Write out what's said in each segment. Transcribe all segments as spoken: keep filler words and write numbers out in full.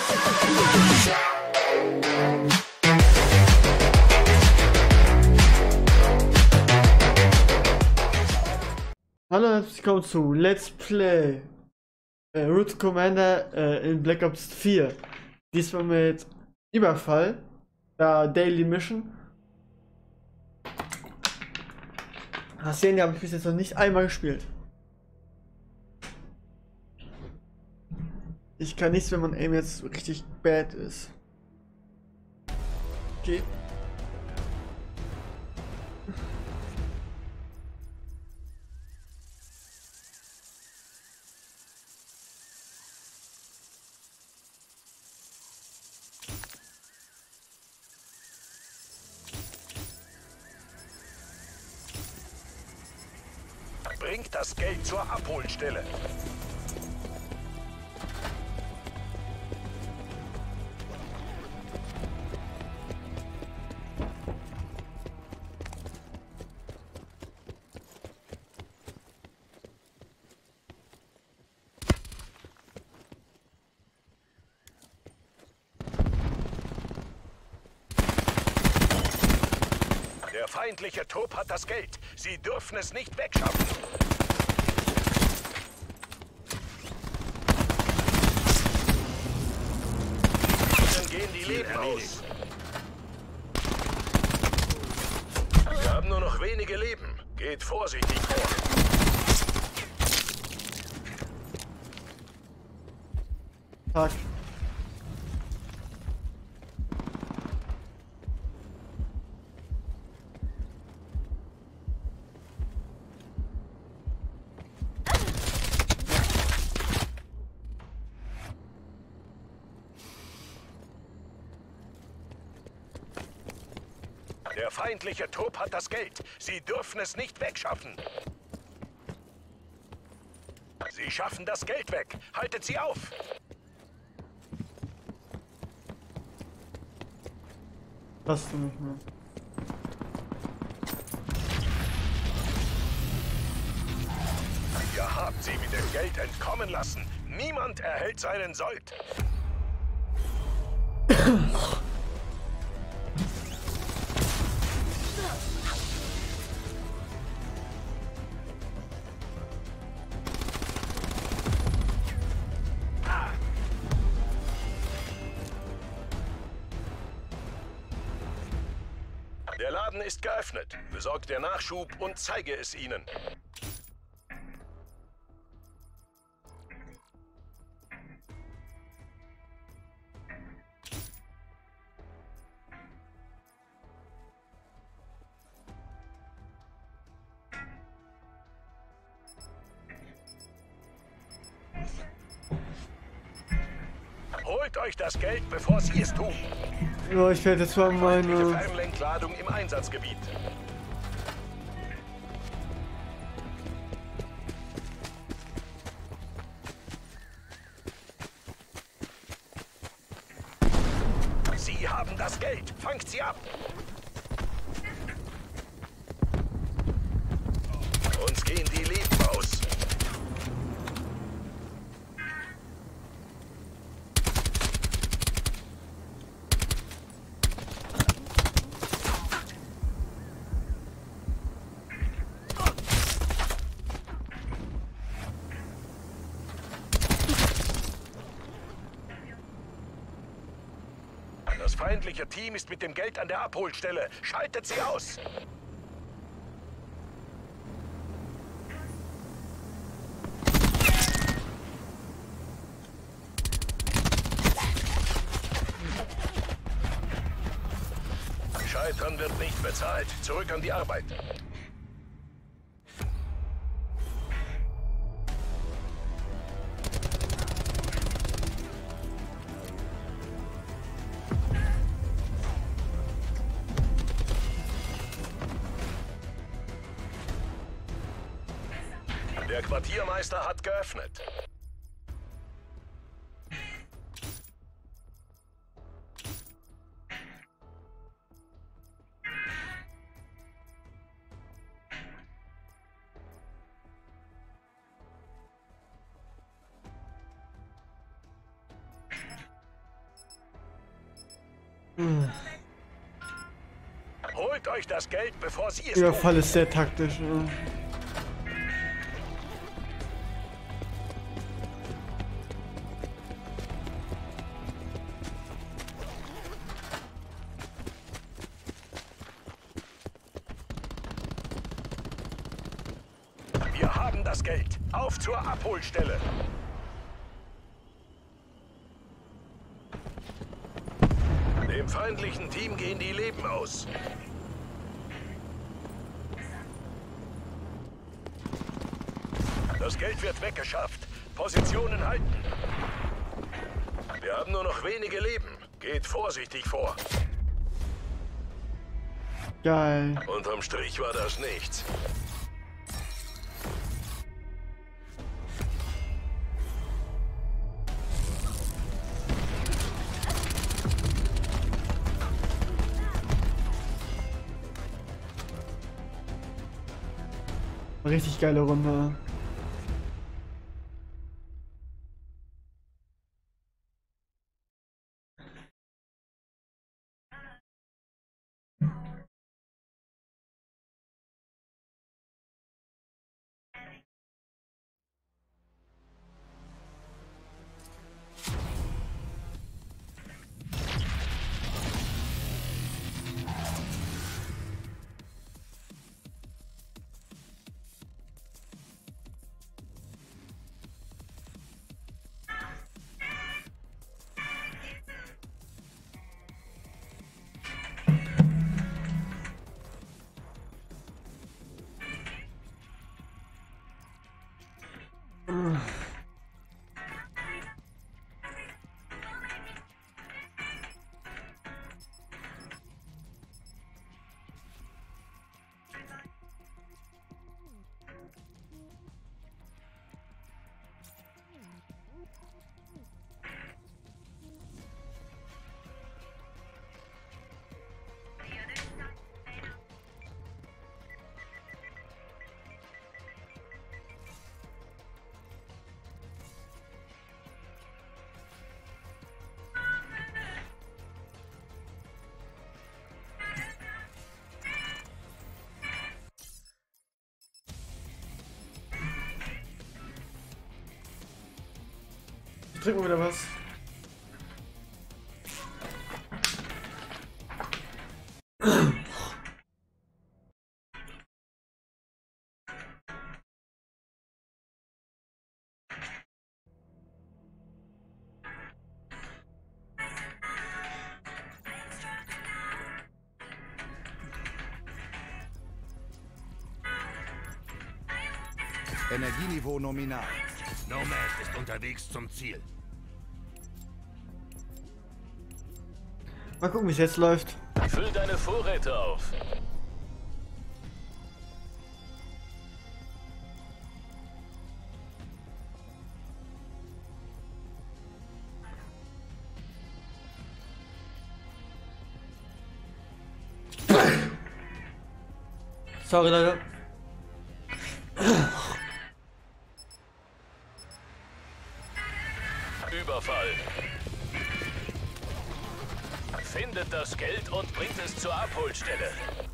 Hallo und herzlich willkommen zu Let's Play äh, Root Commander äh, in Black Ops vier. Diesmal mit Überfall, da Daily Mission. Hacienda habe ich bis jetzt noch nicht einmal gespielt. Ich kann nichts, wenn man Aim jetzt richtig bad ist. Okay. Bringt das Geld zur Abholstelle. Der feindliche Trupp hat das Geld. Sie dürfen es nicht wegschaffen. Dann gehen die Leben aus. Wir haben nur noch wenige Leben. Geht vorsichtig vor. Fuck. Der feindliche Trupp hat das Geld. Sie dürfen es nicht wegschaffen. Sie schaffen das Geld weg. Haltet sie auf. Hast du nicht mehr. Ihr habt sie mit dem Geld entkommen lassen. Niemand erhält seinen Sold. Der Laden ist geöffnet. Besorgt der Nachschub und zeige es ihnen. Holt euch das Geld, bevor sie es tun. Ja, ich werde jetzt mal Feindliche meine. Fernlenkladung im Einsatzgebiet. Sie haben das Geld. Fangt sie ab. Uns gehen die Leben aus. Das feindliche Team ist mit dem Geld an der Abholstelle. Schaltet sie aus. Scheitern wird nicht bezahlt. Zurück an die Arbeit. Der Quartiermeister hat geöffnet. Hm. Holt euch das Geld, bevor sie es Überfall tun. ist sehr taktisch. Ja. Wir haben das Geld. Auf zur Abholstelle. Dem feindlichen Team gehen die Leben aus. Das Geld wird weggeschafft. Positionen halten. Wir haben nur noch wenige Leben. Geht vorsichtig vor. Geil. Unterm Strich war das nichts. Richtig geile Runde. Trinken wir wieder was? Energieniveau nominal. Nomad ist unterwegs zum Ziel. Mal gucken, wie es jetzt läuft. Füll deine Vorräte auf. Sorry, Leute. Überfall. Findet das Geld und bringt es zur Abholstelle.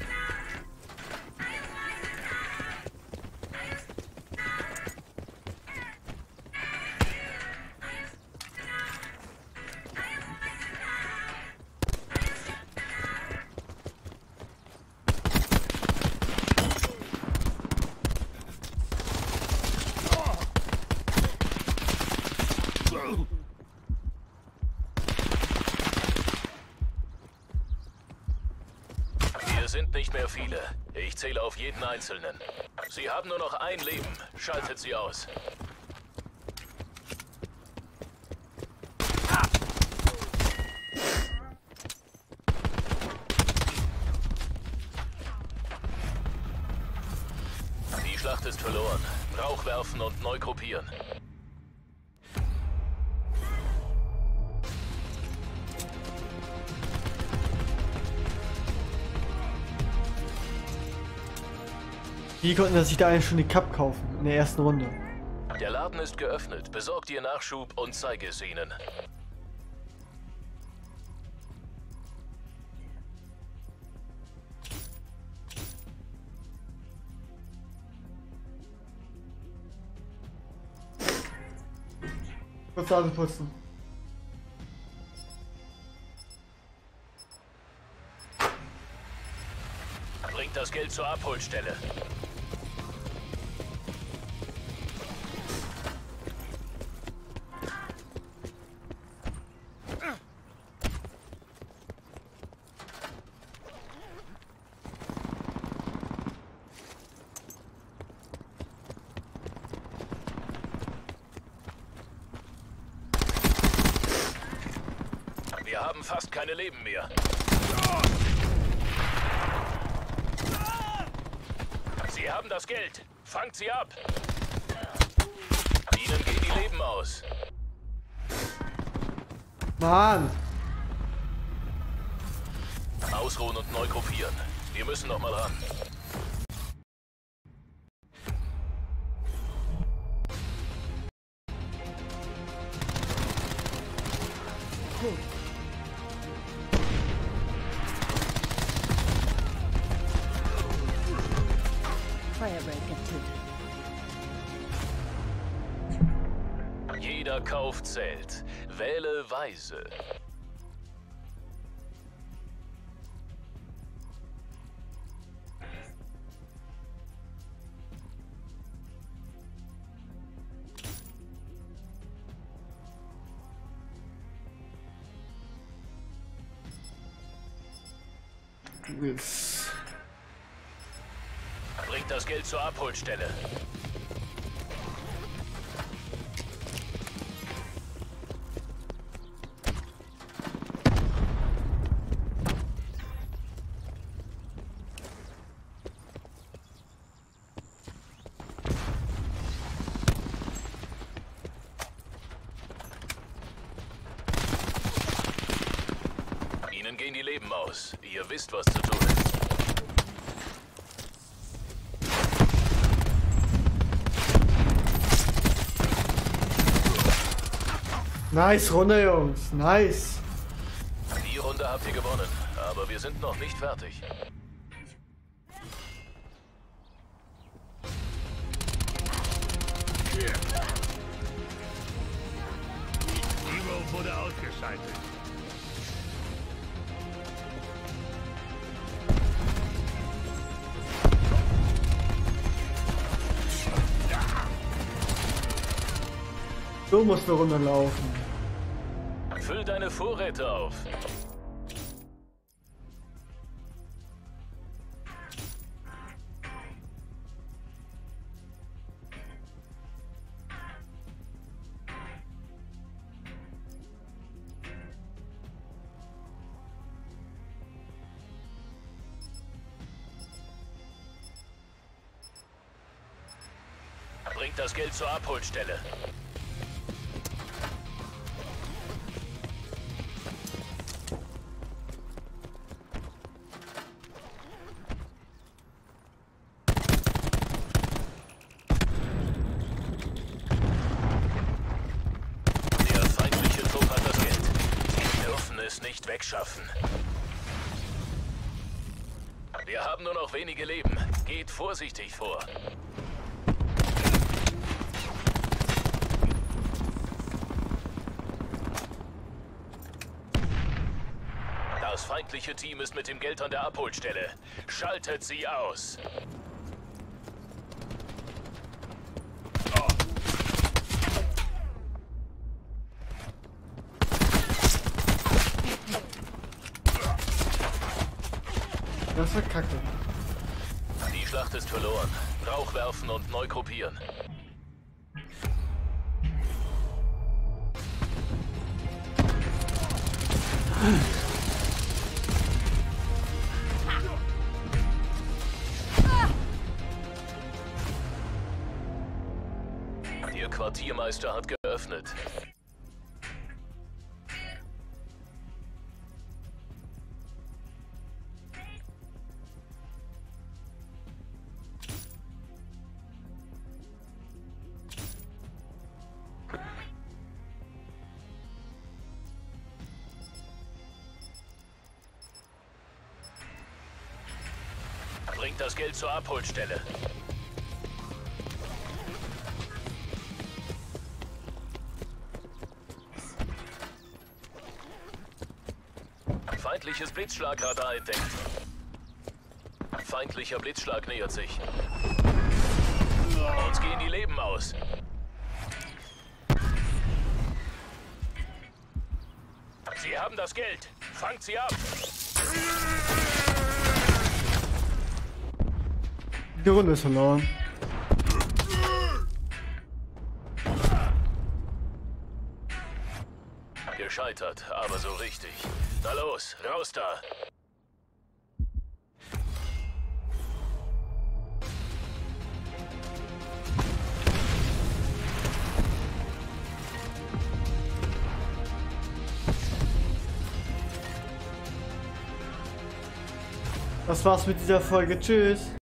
Wir sind nicht mehr viele. Ich zähle auf jeden Einzelnen. Sie haben nur noch ein Leben. Schaltet sie aus. Die Schlacht ist verloren. Rauch werfen und neu gruppieren. Die konnten sich da eigentlich schon die Cup kaufen in der ersten Runde. Der Laden ist geöffnet. Besorgt ihr Nachschub und zeige es ihnen. Kurz Nase putzen. Bringt das Geld zur Abholstelle. Wir haben fast keine Leben mehr. Sie haben das Geld. Fangt sie ab. Ihnen gehen die Leben aus. Mann! Ausruhen und neu gruppieren. Wir müssen noch mal ran. Firebreaker tötet. Jeder Kauf zählt. Wähle weise. Yes. Bringt das Geld zur Abholstelle. Ihnen gehen die Leben aus. Ihr wisst, was zu tun ist. Nice Runde, Jungs. Nice. Die Runde habt ihr gewonnen, aber wir sind noch nicht fertig. Evo wurde ausgeschaltet. So muss eine Runde laufen. Füll deine Vorräte auf. Bringt das Geld zur Abholstelle. Der feindliche Trupp hat das Geld. Wir dürfen es nicht wegschaffen. Wir haben nur noch wenige Leben. Geht vorsichtig vor. Das feindliche Team ist mit dem Geld an der Abholstelle. Schaltet sie aus. Das war kacke. Die Schlacht ist verloren. Rauch werfen und neu gruppieren. Der Quartiermeister hat geöffnet. Bringt das Geld zur Abholstelle. Feindliches Blitzschlagradar entdeckt. Feindlicher Blitzschlag nähert sich. Uns gehen die Leben aus. Sie haben das Geld. Fangt sie ab. Die Runde ist verloren. Gescheitert, aber so richtig. Na los, raus da. Das war's mit dieser Folge. Tschüss.